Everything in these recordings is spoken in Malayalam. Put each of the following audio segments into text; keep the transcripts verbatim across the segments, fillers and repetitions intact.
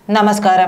നമസ്കാരം.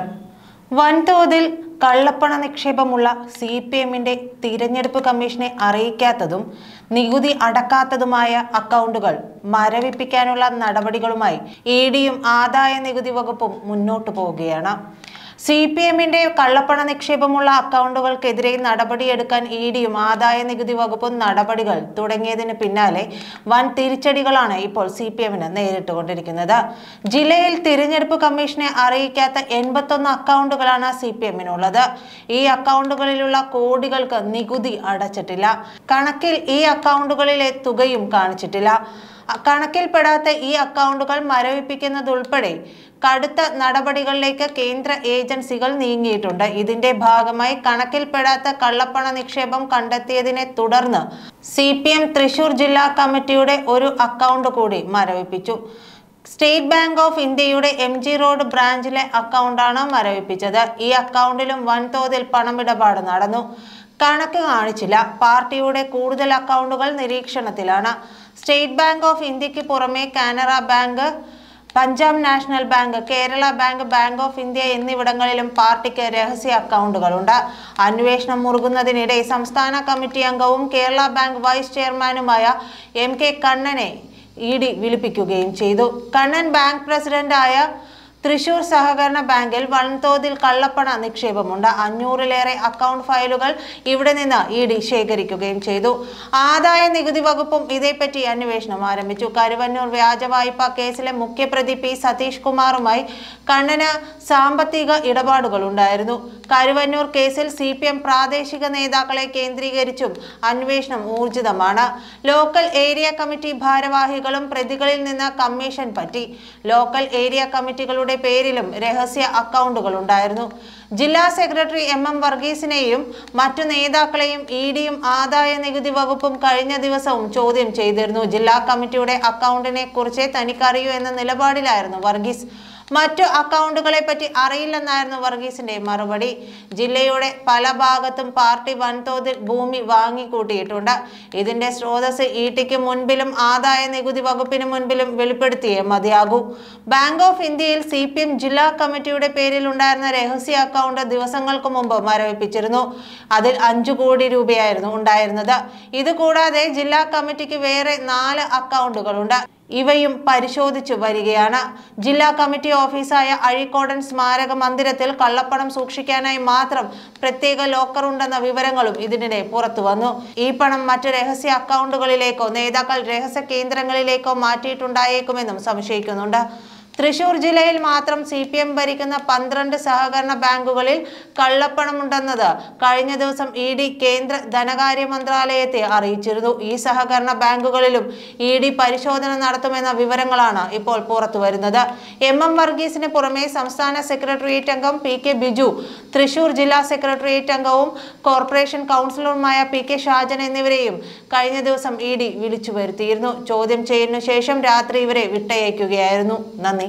വൻതോതിൽ കള്ളപ്പണ നിക്ഷേപമുള്ള സി പി എമ്മിന്റെ തിരഞ്ഞെടുപ്പ് കമ്മീഷനെ അറിയിക്കാത്തതും നികുതി അടക്കാത്തതുമായ അക്കൗണ്ടുകൾ മരവിപ്പിക്കാനുള്ള നടപടികളുമായി ഇ ഡിയും ആദായ നികുതി വകുപ്പും മുന്നോട്ടു പോവുകയാണ്. സി പി എമ്മിന്റെ കള്ളപ്പണ നിക്ഷേപമുള്ള അക്കൗണ്ടുകൾക്കെതിരെ നടപടിയെടുക്കാൻ ഇ ഡിയും ആദായ നികുതി വകുപ്പും നടപടികൾ തുടങ്ങിയതിന് പിന്നാലെ വൻ തിരിച്ചടികളാണ് ഇപ്പോൾ സി പി എമ്മിന് നേരിട്ടുകൊണ്ടിരിക്കുന്നത്. ജില്ലയിൽ തിരഞ്ഞെടുപ്പ് കമ്മീഷനെ അറിയിക്കാത്ത എൺപത്തൊന്ന് അക്കൗണ്ടുകളാണ് സി പി എമ്മിനുള്ളത്. ഈ അക്കൗണ്ടുകളിലുള്ള കോടികൾക്ക് നികുതി അടച്ചിട്ടില്ല. കണക്കിൽ ഈ അക്കൗണ്ടുകളിലെ തുകയും കാണിച്ചിട്ടില്ല. കണക്കിൽപ്പെടാത്ത ഈ അക്കൗണ്ടുകൾ മരവിപ്പിക്കുന്നതുൾപ്പെടെ കടുത്ത നടപടികളിലേക്ക് കേന്ദ്ര ഏജൻസികൾ നീങ്ങിയിട്ടുണ്ട്. ഇതിന്റെ ഭാഗമായി കണക്കിൽപ്പെടാത്ത കള്ളപ്പണ നിക്ഷേപം കണ്ടെത്തിയതിനെ തുടർന്ന് സി പി എം തൃശൂർ ജില്ലാ കമ്മിറ്റിയുടെ ഒരു അക്കൗണ്ട് കൂടി മരവിപ്പിച്ചു. സ്റ്റേറ്റ് ബാങ്ക് ഓഫ് ഇന്ത്യയുടെ എം ജി റോഡ് ബ്രാഞ്ചിലെ അക്കൗണ്ടാണ് മരവിപ്പിച്ചത്. ഈ അക്കൗണ്ടിലും വൻതോതിൽ പണമിടപാട് നടന്നു. കണക്ക് കാണിച്ചില്ല. പാർട്ടിയുടെ കൂടുതൽ അക്കൗണ്ടുകൾ നിരീക്ഷണത്തിലാണ്. സ്റ്റേറ്റ് ബാങ്ക് ഓഫ് ഇന്ത്യക്ക് പുറമെ Canara Bank, Punjab National Bank, Kerala Bank, Bank of India എന്നിവിടങ്ങളിലും പാർട്ടിക്ക് രഹസ്യ അക്കൗണ്ടുകളുണ്ട്. അന്വേഷണം മുറുകുന്നതിനിടെ സംസ്ഥാന കമ്മിറ്റി അംഗവും കേരള ബാങ്ക് വൈസ് ചെയർമാനുമായ എം കെ കണ്ണനെ ഇ ഡി വിളിപ്പിക്കുകയും ചെയ്തു. കണ്ണൻ ബാങ്ക് പ്രസിഡന്റായ തൃശൂർ സഹകരണ ബാങ്കിൽ വൻതോതിൽ കള്ളപ്പണ നിക്ഷേപമുണ്ട്. അഞ്ഞൂറിലേറെ അക്കൗണ്ട് ഫയലുകൾ ഇവിടെ നിന്ന് ഇ ഡി ശേഖരിക്കുകയും ചെയ്തു. ആദായ നികുതി വകുപ്പും ഇതേപ്പറ്റി അന്വേഷണം ആരംഭിച്ചു. കരുവന്നൂർ വ്യാജ വായ്പാ കേസിലെ മുഖ്യപ്രതി പി സതീഷ് കുമാറുമായി കണ്ണന് സാമ്പത്തിക ഇടപാടുകൾ ഉണ്ടായിരുന്നു. കരുവന്നൂർ കേസിൽ സി പി എം പ്രാദേശിക നേതാക്കളെ കേന്ദ്രീകരിച്ചും അന്വേഷണം ഊർജിതമാണ്. ലോക്കൽ ഏരിയ കമ്മിറ്റി ഭാരവാഹികളും പ്രതികളിൽ നിന്ന് കമ്മീഷൻ പറ്റി. ലോക്കൽ ഏരിയ കമ്മിറ്റികളുടെ പേരിലും രഹസ്യ അക്കൗണ്ടുകൾ ഉണ്ടായിരുന്നു. ജില്ലാ സെക്രട്ടറി എം എം വർഗീസിനെയും മറ്റു നേതാക്കളെയും ഇ ഡിയും ആദായ നികുതി വകുപ്പും കഴിഞ്ഞ ദിവസവും ചോദ്യം ചെയ്തിരുന്നു. ജില്ലാ കമ്മിറ്റിയുടെ അക്കൗണ്ടിനെ കുറിച്ച് തനിക്കറിയൂ എന്ന നിലപാടിലായിരുന്നു വർഗീസ്. മറ്റു അക്കൗണ്ടുകളെ പറ്റി അറിയില്ലെന്നായിരുന്നു വർഗീസിന്റെ മറുപടി. ജില്ലയുടെ പല ഭാഗത്തും പാർട്ടി വൻതോതിൽ ഭൂമി വാങ്ങിക്കൂട്ടിയിട്ടുണ്ട്. ഇതിന്റെ സ്രോതസ് ഇ ടിക്ക് മുൻപിലും ആദായ നികുതി വകുപ്പിന് മുൻപിലും വെളിപ്പെടുത്തിയേ മതിയാകൂ. ബാങ്ക് ഓഫ് ഇന്ത്യയിൽ സി പി എം ജില്ലാ കമ്മിറ്റിയുടെ പേരിൽ ഉണ്ടായിരുന്ന രഹസ്യ അക്കൗണ്ട് ദിവസങ്ങൾക്ക് മുമ്പ് മരവിപ്പിച്ചിരുന്നു. അതിൽ അഞ്ചു കോടി രൂപയായിരുന്നു ഉണ്ടായിരുന്നത്. ഇതുകൂടാതെ ജില്ലാ കമ്മിറ്റിക്ക് വേറെ നാല് അക്കൗണ്ടുകളുണ്ട്. ഇവയും പരിശോധിച്ചു വരികയാണ്. ജില്ലാ കമ്മിറ്റി ഓഫീസായ അഴീക്കോടൻ സ്മാരക മന്ദിരത്തിൽ കള്ളപ്പണം സൂക്ഷിക്കാനായി മാത്രം പ്രത്യേക ലോക്കർ ഉണ്ടെന്ന വിവരങ്ങളും ഇതിനിടെ പുറത്തു വന്നു. ഈ പണം മറ്റ് രഹസ്യ അക്കൗണ്ടുകളിലേക്കോ നേതാക്കൾ രഹസ്യ കേന്ദ്രങ്ങളിലേക്കോ മാറ്റിയിട്ടുണ്ടായേക്കുമെന്നും സംശയിക്കുന്നുണ്ട്. തൃശൂർ ജില്ലയിൽ മാത്രം സി പി എം ഭരിക്കുന്ന പന്ത്രണ്ട് സഹകരണ ബാങ്കുകളിൽ കള്ളപ്പണമുണ്ടെന്നത് കഴിഞ്ഞ ദിവസം ഇ ഡി കേന്ദ്ര ധനകാര്യ മന്ത്രാലയത്തെ അറിയിച്ചിരുന്നു. ഈ സഹകരണ ബാങ്കുകളിലും ഇ ഡി പരിശോധന നടത്തുമെന്ന വിവരങ്ങളാണ് ഇപ്പോൾ പുറത്തു വരുന്നത്. എം എം വർഗീസിന് പുറമെ സംസ്ഥാന സെക്രട്ടേറിയറ്റ് അംഗം പി കെ ബിജു, തൃശൂർ ജില്ലാ സെക്രട്ടേറിയറ്റ് അംഗവും കോർപ്പറേഷൻ കൗൺസിലറുമായ പി കെ ഷാജൻ എന്നിവരെയും കഴിഞ്ഞ ദിവസം ഇ ഡി വിളിച്ചു വരുത്തിയിരുന്നു. ചോദ്യം ചെയ്യലിനു ശേഷം രാത്രി ഇവരെ വിട്ടയക്കുകയായിരുന്നു. നന്ദി.